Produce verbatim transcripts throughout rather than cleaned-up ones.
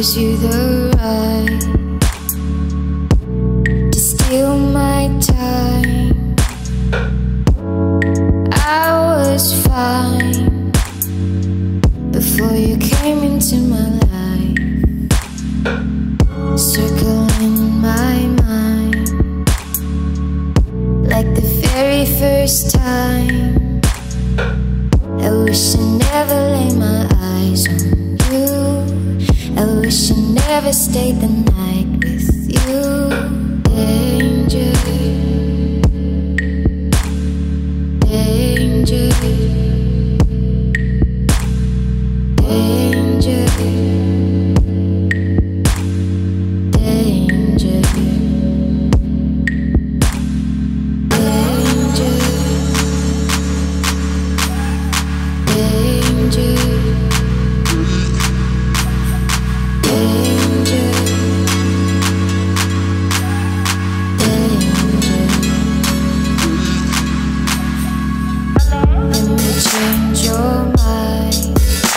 gives you the right to steal my time. I was fine before you came into my life, circling my mind like the very first time. I wish I never laid my eyes on you. I wish I never stayed the night with you. Danger, danger, danger, danger, danger, danger. Change your mind.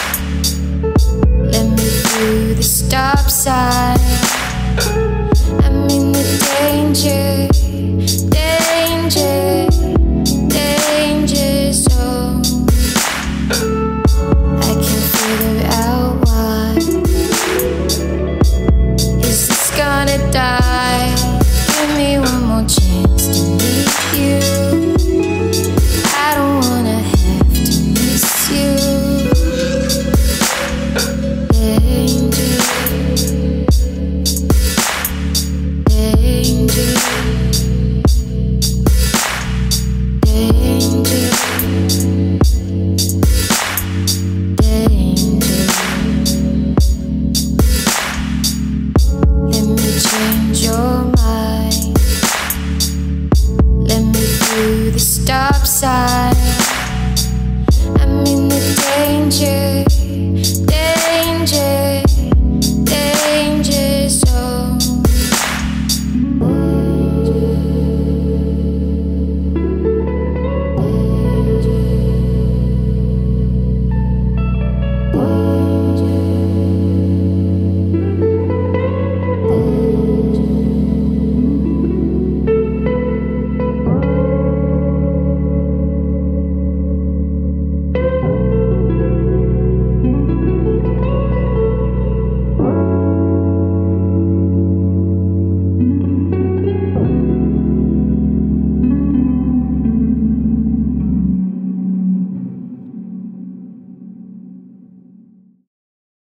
Let me through the stop sign. I'm in the danger, danger, danger zone. I can't figure out why. Is this gonna die? Give me one more chance to meet you. I don't wanna have to miss you. Danger, danger, danger, danger. Let me change your mind. Let me through the stop sign. I'm in the danger.